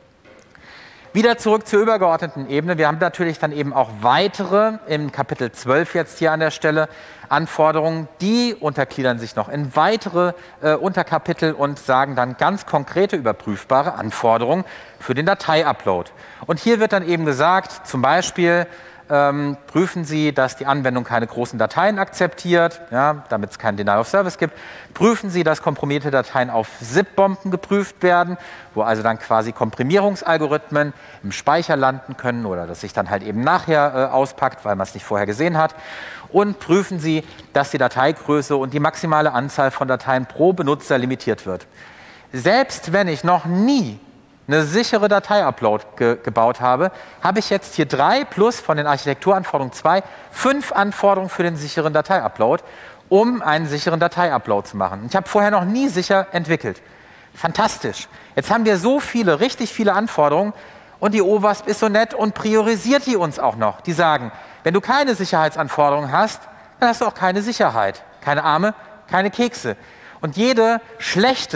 Wieder zurück zur übergeordneten Ebene. Wir haben natürlich dann eben auch weitere, im Kapitel 12 jetzt hier an der Stelle, Anforderungen, die untergliedern sich noch in weitere Unterkapitel und sagen dann ganz konkrete überprüfbare Anforderungen für den Dateiupload. Und hier wird dann eben gesagt, zum Beispiel, prüfen Sie, dass die Anwendung keine großen Dateien akzeptiert, ja, damit es keinen Denial of Service gibt. Prüfen Sie, dass komprimierte Dateien auf ZIP-Bomben geprüft werden, wo also dann quasi Komprimierungsalgorithmen im Speicher landen können oder das sich dann halt eben nachher auspackt, weil man es nicht vorher gesehen hat. Und prüfen Sie, dass die Dateigröße und die maximale Anzahl von Dateien pro Benutzer limitiert wird. Selbst wenn ich noch nie eine sichere Dateiupload gebaut habe, habe ich jetzt hier 3 plus von den Architekturanforderungen 2, 5 Anforderungen für den sicheren Dateiupload, um einen sicheren Dateiupload zu machen. Ich habe vorher noch nie sicher entwickelt. Fantastisch. Jetzt haben wir so viele, richtig viele Anforderungen und die OWASP ist so nett und priorisiert die uns auch noch. Die sagen, wenn du keine Sicherheitsanforderungen hast, dann hast du auch keine Sicherheit. Keine Arme, keine Kekse. Und jede schlechte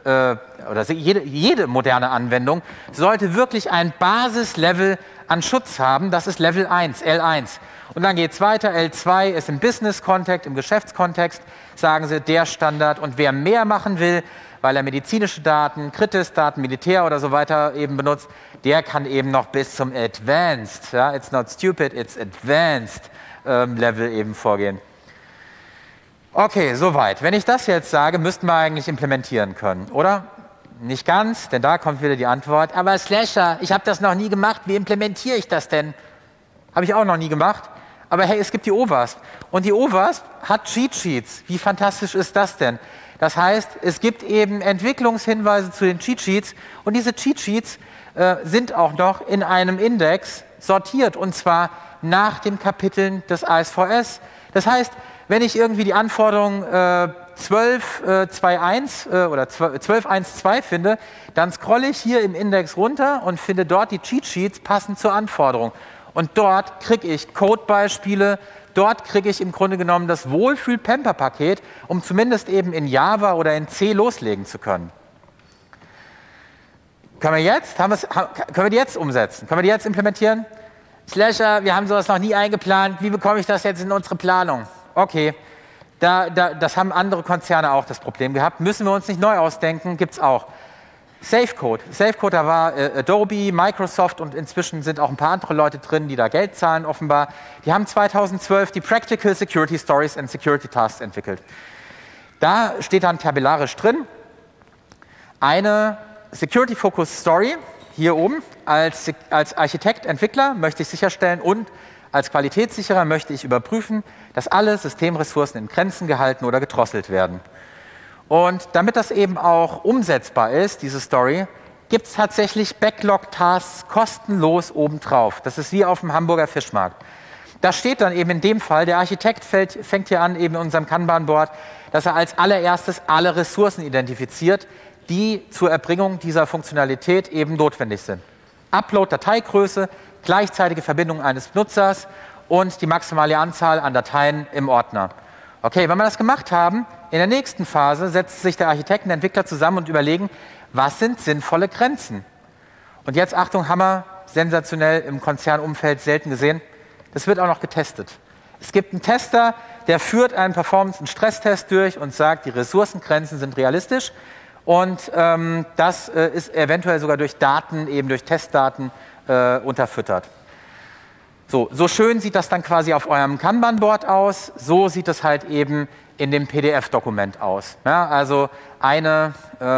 oder jede moderne Anwendung sollte wirklich ein Basislevel an Schutz haben. Das ist Level 1, L1. Und dann geht es weiter. L2 ist im Business-Kontext, im Geschäftskontext, sagen sie, der Standard. Und wer mehr machen will, weil er medizinische Daten, Kritis-Daten, Militär oder so weiter eben benutzt, der kann eben noch bis zum Advanced, ja, it's not stupid, it's Advanced Level eben vorgehen. Okay, soweit. Wenn ich das jetzt sage, müssten wir eigentlich implementieren können, oder? Nicht ganz, denn da kommt wieder die Antwort. Aber Slasher, ich habe das noch nie gemacht. Wie implementiere ich das denn? Habe ich auch noch nie gemacht. Aber hey, es gibt die OWASP. Und die OWASP hat Cheat Sheets. Wie fantastisch ist das denn? Das heißt, es gibt eben Entwicklungshinweise zu den Cheat Sheets. Und diese Cheat Sheets sind auch noch in einem Index sortiert. Und zwar nach den Kapiteln des ASVS. Das heißt, wenn ich irgendwie die Anforderung 12.2.1 oder 12.1.2 finde, dann scrolle ich hier im Index runter und finde dort die Cheat Sheets passend zur Anforderung. Und dort kriege ich Codebeispiele, dort kriege ich im Grunde genommen das Wohlfühl-Pamper-Paket, um zumindest eben in Java oder in C loslegen zu können. Können wir die jetzt umsetzen? Können wir die jetzt implementieren? Slasher, wir haben sowas noch nie eingeplant. Wie bekomme ich das jetzt in unsere Planung? Okay, das haben andere Konzerne auch das Problem gehabt. Müssen wir uns nicht neu ausdenken, gibt es auch. Safecode. Safecode, da war Adobe, Microsoft und inzwischen sind auch ein paar andere Leute drin, die da Geld zahlen offenbar. Die haben 2012 die Practical Security Stories and Security Tasks entwickelt. Da steht dann tabellarisch drin, eine Security Focus Story, hier oben, als Architekt, Entwickler möchte ich sicherstellen und als Qualitätssicherer möchte ich überprüfen, dass alle Systemressourcen in Grenzen gehalten oder gedrosselt werden. Und damit das eben auch umsetzbar ist, diese Story, gibt es tatsächlich Backlog-Tasks kostenlos obendrauf. Das ist wie auf dem Hamburger Fischmarkt. Da steht dann eben in dem Fall, der Architekt fängt hier an, eben in unserem Kanban-Board, dass er als allererstes alle Ressourcen identifiziert, die zur Erbringung dieser Funktionalität eben notwendig sind. Upload, Dateigröße, gleichzeitige Verbindung eines Benutzers und die maximale Anzahl an Dateien im Ordner. Okay, wenn wir das gemacht haben, in der nächsten Phase setzt sich der Architekt und der Entwickler zusammen und überlegen, was sind sinnvolle Grenzen? Und jetzt, Achtung, Hammer, sensationell im Konzernumfeld selten gesehen, das wird auch noch getestet. Es gibt einen Tester, der führt einen Performance- und Stresstest durch und sagt, die Ressourcengrenzen sind realistisch und das ist eventuell sogar durch Daten, eben durch Testdaten unterfüttert. So schön sieht das dann quasi auf eurem Kanban-Board aus, so sieht es halt eben in dem PDF-Dokument aus. Ja, also hier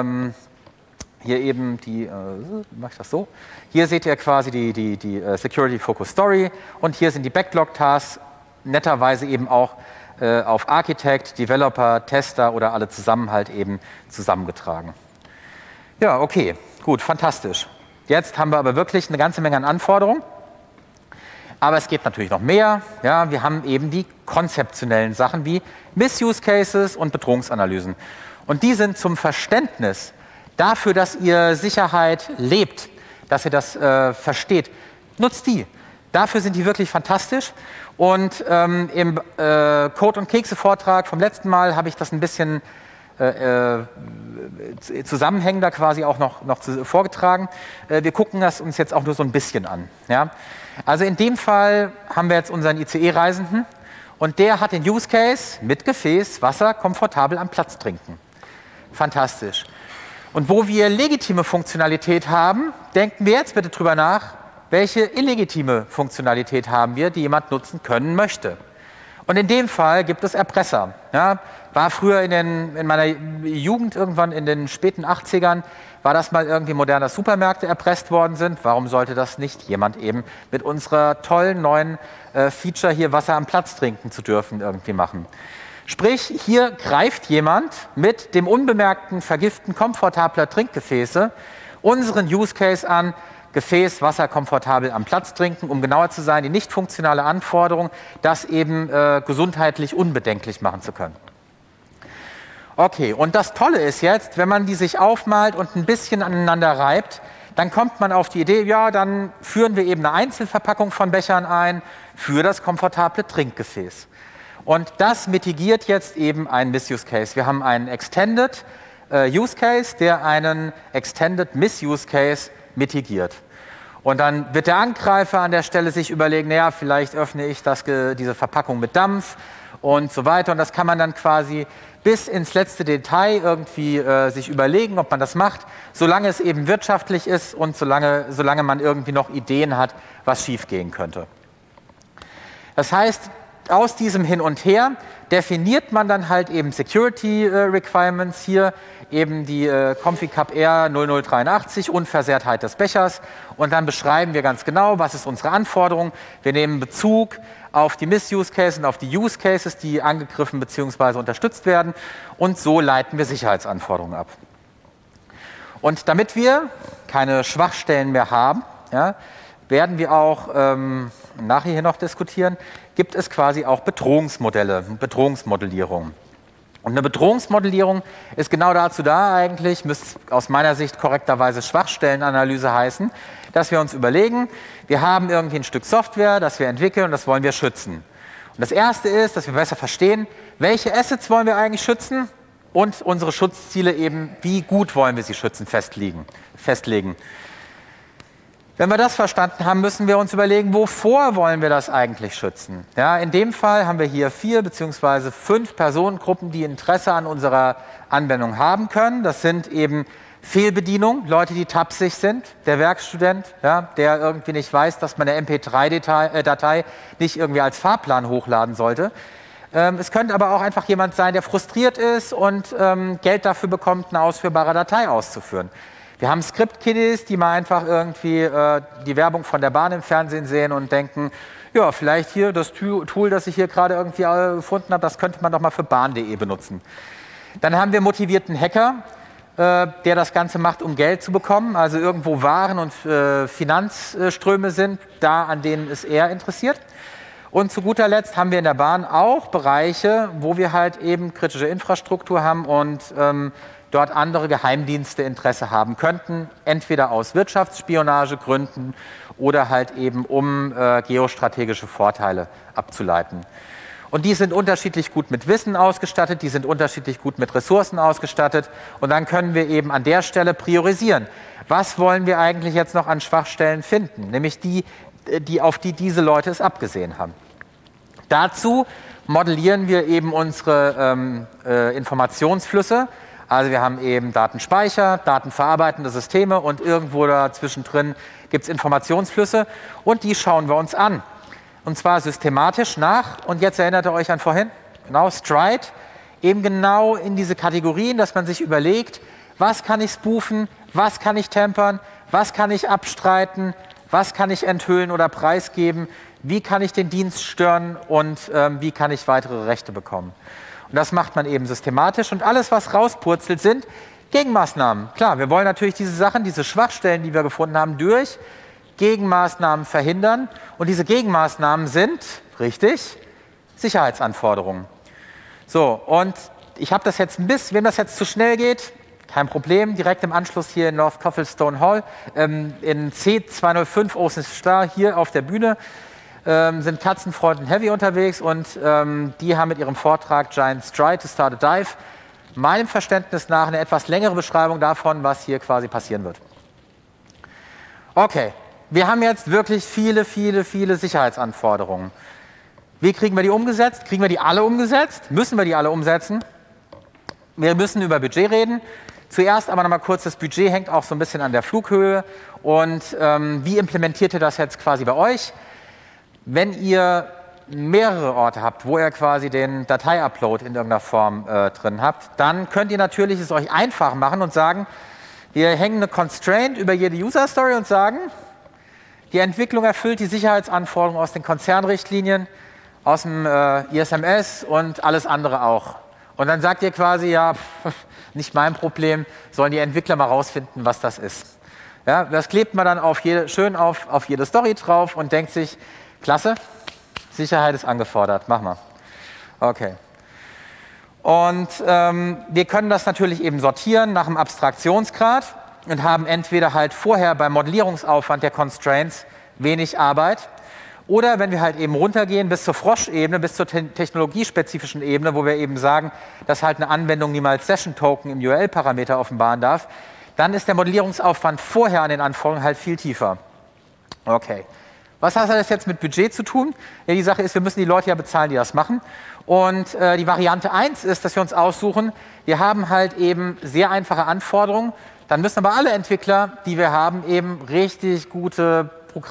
eben die, mache ich das so? Hier seht ihr quasi die Security Focus Story und hier sind die Backlog-Tasks, netterweise eben auch auf Architect, Developer, Tester oder alle zusammen halt eben zusammengetragen. Ja, okay, gut, fantastisch. Jetzt haben wir aber wirklich eine ganze Menge an Anforderungen. Aber es geht natürlich noch mehr. Ja, wir haben eben die konzeptionellen Sachen wie Misuse Cases und Bedrohungsanalysen. Und die sind zum Verständnis dafür, dass ihr Sicherheit lebt, dass ihr das versteht. Nutzt die. Dafür sind die wirklich fantastisch. Und im Code- und Kekse-Vortrag vom letzten Mal habe ich das ein bisschen zusammenhängender quasi auch noch vorgetragen. Wir gucken das uns jetzt auch nur so ein bisschen an. Ja? Also in dem Fall haben wir jetzt unseren ICE-Reisenden und der hat den Use Case mit Gefäß Wasser komfortabel am Platz trinken. Fantastisch. Und wo wir legitime Funktionalität haben, denken wir jetzt bitte drüber nach, welche illegitime Funktionalität haben wir, die jemand nutzen können möchte. Und in dem Fall gibt es Erpresser. Ja, war früher in meiner Jugend, irgendwann in den späten 80ern, war das mal irgendwie modern, dass Supermärkte erpresst worden sind. Warum sollte das nicht jemand eben mit unserer tollen neuen Feature hier Wasser am Platz trinken zu dürfen irgendwie machen? Sprich, hier greift jemand mit dem unbemerkten Vergiften komfortabler Trinkgefäße unseren Use Case an, Gefäß, Wasser komfortabel am Platz trinken, um genauer zu sein, die nicht funktionale Anforderung, das eben gesundheitlich unbedenklich machen zu können. Okay, und das Tolle ist jetzt, wenn man die sich aufmalt und ein bisschen aneinander reibt, dann kommt man auf die Idee, ja, dann führen wir eben eine Einzelverpackung von Bechern ein für das komfortable Trinkgefäß. Und das mitigiert jetzt eben einen Misuse Case. Wir haben einen Extended Use Case, der einen Extended Misuse Case mitigiert. Und dann wird der Angreifer an der Stelle sich überlegen, naja, vielleicht öffne ich diese Verpackung mit Dampf und so weiter. Und das kann man dann quasi bis ins letzte Detail irgendwie sich überlegen, ob man das macht, solange es eben wirtschaftlich ist und solange man irgendwie noch Ideen hat, was schiefgehen könnte. Das heißt, aus diesem Hin und Her definiert man dann halt eben Security Requirements, hier eben die ConfiCup R 0083, Unversehrtheit des Bechers, und dann beschreiben wir ganz genau, was ist unsere Anforderung. Wir nehmen Bezug auf die Misuse Cases und auf die Use Cases, die angegriffen bzw. unterstützt werden, und so leiten wir Sicherheitsanforderungen ab. Und damit wir keine Schwachstellen mehr haben, ja, werden wir auch nachher hier noch diskutieren, gibt es quasi auch Bedrohungsmodelle, Bedrohungsmodellierung. Und eine Bedrohungsmodellierung ist genau dazu da eigentlich, müsste aus meiner Sicht korrekterweise Schwachstellenanalyse heißen, dass wir uns überlegen, wir haben irgendwie ein Stück Software, das wir entwickeln und das wollen wir schützen. Und das Erste ist, dass wir besser verstehen, welche Assets wollen wir eigentlich schützen und unsere Schutzziele eben, wie gut wollen wir sie schützen, festlegen. Wenn wir das verstanden haben, müssen wir uns überlegen, wovor wollen wir das eigentlich schützen. Ja, in dem Fall haben wir hier 4 bzw. 5 Personengruppen, die Interesse an unserer Anwendung haben können. Das sind eben Fehlbedienung, Leute, die tapsig sind, der Werkstudent, ja, der irgendwie nicht weiß, dass man eine MP3-Datei nicht irgendwie als Fahrplan hochladen sollte. Es könnte aber auch einfach jemand sein, der frustriert ist und Geld dafür bekommt, eine ausführbare Datei auszuführen. Wir haben Script-Kiddies, die mal einfach irgendwie die Werbung von der Bahn im Fernsehen sehen und denken, ja, vielleicht hier das Tool, das ich hier gerade irgendwie gefunden habe, das könnte man doch mal für bahn.de benutzen. Dann haben wir motivierten Hacker, der das Ganze macht, um Geld zu bekommen, also irgendwo Waren und Finanzströme sind, da an denen es eher interessiert. Und zu guter Letzt haben wir in der Bahn auch Bereiche, wo wir halt eben kritische Infrastruktur haben und dort andere Geheimdienste Interesse haben könnten, entweder aus Wirtschaftsspionagegründen oder halt eben um geostrategische Vorteile abzuleiten. Und die sind unterschiedlich gut mit Wissen ausgestattet, die sind unterschiedlich gut mit Ressourcen ausgestattet, und dann können wir eben an der Stelle priorisieren. Was wollen wir eigentlich jetzt noch an Schwachstellen finden? Nämlich auf die diese Leute es abgesehen haben. Dazu modellieren wir eben unsere Informationsflüsse. Also wir haben eben Datenspeicher, datenverarbeitende Systeme und irgendwo dazwischendrin gibt es Informationsflüsse, und die schauen wir uns an. Und zwar systematisch nach, und jetzt erinnert ihr euch an vorhin, genau, Stride, eben genau in diese Kategorien, dass man sich überlegt, was kann ich spoofen, was kann ich tempern, was kann ich abstreiten, was kann ich enthüllen oder preisgeben, wie kann ich den Dienst stören und wie kann ich weitere Rechte bekommen. Und das macht man eben systematisch, und alles, was rauspurzelt, sind Gegenmaßnahmen. Klar, wir wollen natürlich diese Sachen, diese Schwachstellen, die wir gefunden haben, durch Gegenmaßnahmen verhindern. Und diese Gegenmaßnahmen sind, richtig, Sicherheitsanforderungen. So, und ich habe das jetzt wem das jetzt zu schnell geht, kein Problem, direkt im Anschluss hier in North Copplestone Hall, in C205 Ocean Star, hier auf der Bühne, sind Katzenfreund und Heavy unterwegs, und die haben mit ihrem Vortrag Giant Stride to Start a Dive meinem Verständnis nach eine etwas längere Beschreibung davon, was hier quasi passieren wird. Okay, wir haben jetzt wirklich viele Sicherheitsanforderungen. Wie kriegen wir die umgesetzt? Kriegen wir die alle umgesetzt? Müssen wir die alle umsetzen? Wir müssen über Budget reden. Zuerst aber noch mal kurz, das Budget hängt auch so ein bisschen an der Flughöhe. Und wie implementiert ihr das jetzt quasi bei euch? Wenn ihr mehrere Orte habt, wo ihr quasi den Datei-Upload in irgendeiner Form drin habt, dann könnt ihr natürlich es euch einfach machen und sagen, wir hängen eine Constraint über jede User-Story und sagen, die Entwicklung erfüllt die Sicherheitsanforderungen aus den Konzernrichtlinien, aus dem ISMS und alles andere auch. Und dann sagt ihr quasi, ja, nicht mein Problem, sollen die Entwickler mal rausfinden, was das ist. Ja, das klebt man dann schön auf jede Story drauf und denkt sich, klasse, Sicherheit ist angefordert, mach mal. Okay. Und wir können das natürlich eben sortieren nach dem Abstraktionsgrad und haben entweder halt vorher beim Modellierungsaufwand der Constraints wenig Arbeit Oder wenn wir halt eben runtergehen bis zur Frosch-Ebene, bis zur technologiespezifischen Ebene, wo wir eben sagen, dass halt eine Anwendung niemals Session-Token im URL-Parameter offenbaren darf, dann ist der Modellierungsaufwand vorher an den Anforderungen halt viel tiefer. Okay. Was hat das jetzt mit Budget zu tun? Ja, die Sache ist, wir müssen die Leute ja bezahlen, die das machen. Und die Variante 1 ist, dass wir uns aussuchen, wir haben halt eben sehr einfache Anforderungen, dann müssen aber alle Entwickler, die wir haben, eben richtig gute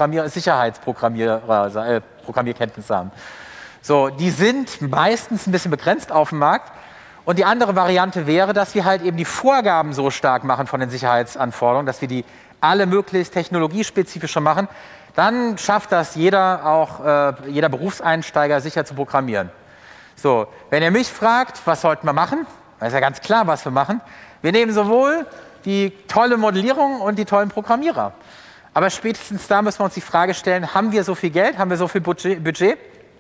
Programmierkenntnisse haben. So, die sind meistens ein bisschen begrenzt auf dem Markt. Und die andere Variante wäre, dass wir halt eben die Vorgaben so stark machen von den Sicherheitsanforderungen, dass wir die alle möglichst technologiespezifischer machen. Dann schafft das jeder Berufseinsteiger sicher zu programmieren. So, wenn ihr mich fragt, was sollten wir machen, dann ist ja ganz klar, was wir machen. Wir nehmen sowohl die tolle Modellierung und die tollen Programmierer. Aber spätestens da müssen wir uns die Frage stellen, haben wir so viel Geld, haben wir so viel Budget?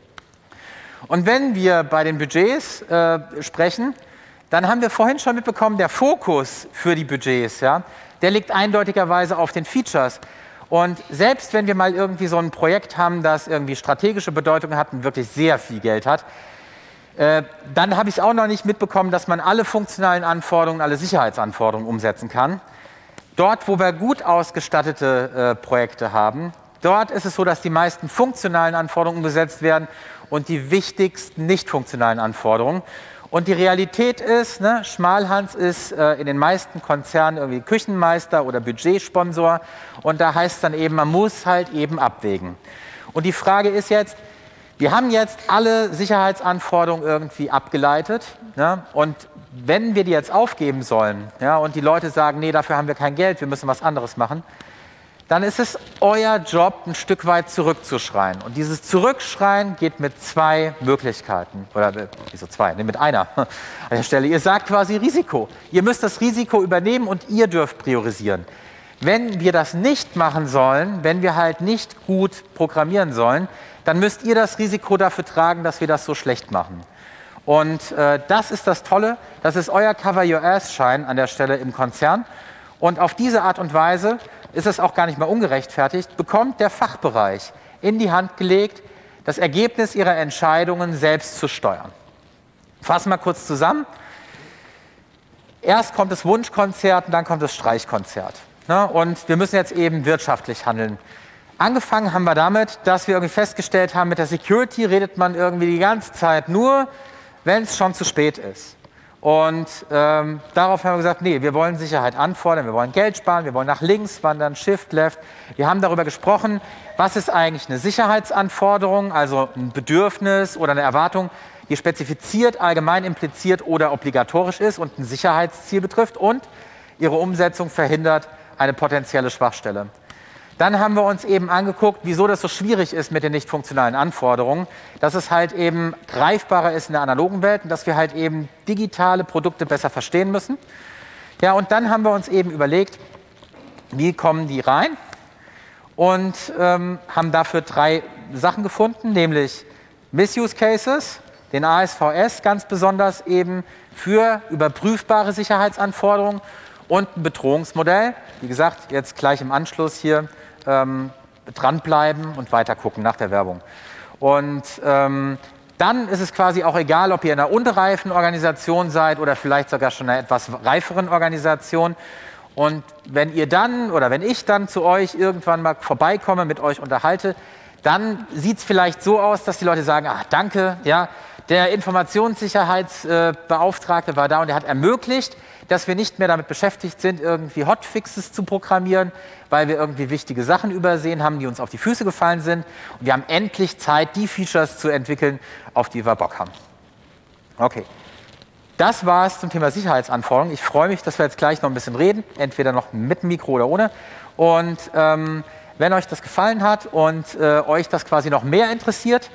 Und wenn wir bei den Budgets sprechen, dann haben wir vorhin schon mitbekommen, der Fokus für die Budgets, ja, der liegt eindeutigerweise auf den Features. Und selbst wenn wir mal irgendwie so ein Projekt haben, das irgendwie strategische Bedeutung hat und wirklich sehr viel Geld hat, dann habe ich auch noch nicht mitbekommen, dass man alle funktionalen Anforderungen, alle Sicherheitsanforderungen umsetzen kann. Dort, wo wir gut ausgestattete Projekte haben, dort ist es so, dass die meisten funktionalen Anforderungen umgesetzt werden und die wichtigsten nicht funktionalen Anforderungen. Und die Realität ist, ne, Schmalhans ist in den meisten Konzernen irgendwie Küchenmeister oder Budgetsponsor und da heißt es dann eben, man muss halt eben abwägen. Und die Frage ist jetzt, wir haben jetzt alle Sicherheitsanforderungen irgendwie abgeleitet, ne, und wenn wir die jetzt aufgeben sollen, ja, und die Leute sagen, nee, dafür haben wir kein Geld, wir müssen was anderes machen, dann ist es euer Job, ein Stück weit zurückzuschreien. Und dieses Zurückschreien geht mit zwei Möglichkeiten. Oder wieso zwei? Nee, mit einer an der Stelle. Ihr sagt quasi Risiko. Ihr müsst das Risiko übernehmen und ihr dürft priorisieren. Wenn wir das nicht machen sollen, wenn wir halt nicht gut programmieren sollen, dann müsst ihr das Risiko dafür tragen, dass wir das so schlecht machen. Und das ist das Tolle, das ist euer Cover-Your-Ass-Schein an der Stelle im Konzern. Und auf diese Art und Weise ist es auch gar nicht mehr ungerechtfertigt, bekommt der Fachbereich in die Hand gelegt, das Ergebnis ihrer Entscheidungen selbst zu steuern. Fassen wir kurz zusammen. Erst kommt das Wunschkonzert und dann kommt das Streichkonzert. Ne? Und wir müssen jetzt eben wirtschaftlich handeln. Angefangen haben wir damit, dass wir irgendwie festgestellt haben, mit der Security redet man irgendwie die ganze Zeit nur, wenn es schon zu spät ist. Und darauf haben wir gesagt, nee, wir wollen Sicherheit anfordern, wir wollen Geld sparen, wir wollen nach links wandern, Shift, Left. Wir haben darüber gesprochen, was ist eigentlich eine Sicherheitsanforderung, also ein Bedürfnis oder eine Erwartung, die spezifiziert, allgemein impliziert oder obligatorisch ist und ein Sicherheitsziel betrifft und ihre Umsetzung verhindert eine potenzielle Schwachstelle. Dann haben wir uns eben angeguckt, wieso das so schwierig ist mit den nicht funktionalen Anforderungen, dass es halt eben greifbarer ist in der analogen Welt und dass wir halt eben digitale Produkte besser verstehen müssen. Ja, und dann haben wir uns eben überlegt, wie kommen die rein und haben dafür 3 Sachen gefunden, nämlich Misuse Cases, den ASVS ganz besonders eben für überprüfbare Sicherheitsanforderungen und ein Bedrohungsmodell. Wie gesagt, jetzt gleich im Anschluss hier dranbleiben und weiter gucken nach der Werbung. Und dann ist es quasi auch egal, ob ihr in einer unreifen Organisation seid oder vielleicht sogar schon einer etwas reiferen Organisation. Und wenn ihr dann oder wenn ich dann zu euch irgendwann mal vorbeikomme, mit euch unterhalte, dann sieht es vielleicht so aus, dass die Leute sagen, ach danke, ja, der Informationssicherheitsbeauftragte war da und der hat ermöglicht, dass wir nicht mehr damit beschäftigt sind, irgendwie Hotfixes zu programmieren, weil wir irgendwie wichtige Sachen übersehen haben, die uns auf die Füße gefallen sind. Und wir haben endlich Zeit, die Features zu entwickeln, auf die wir Bock haben. Okay, das war es zum Thema Sicherheitsanforderungen. Ich freue mich, dass wir jetzt gleich noch ein bisschen reden, entweder noch mit dem Mikro oder ohne. Und wenn euch das gefallen hat und euch das quasi noch mehr interessiert,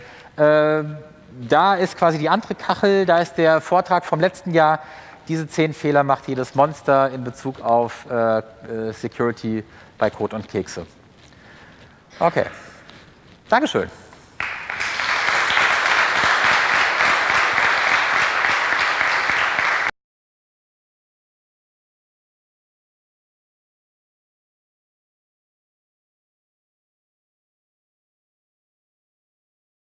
da ist quasi die andere Kachel, da ist der Vortrag vom letzten Jahr. Diese 10 Fehler macht jedes Monster in Bezug auf Security bei Code und Kekse. Okay, Dankeschön.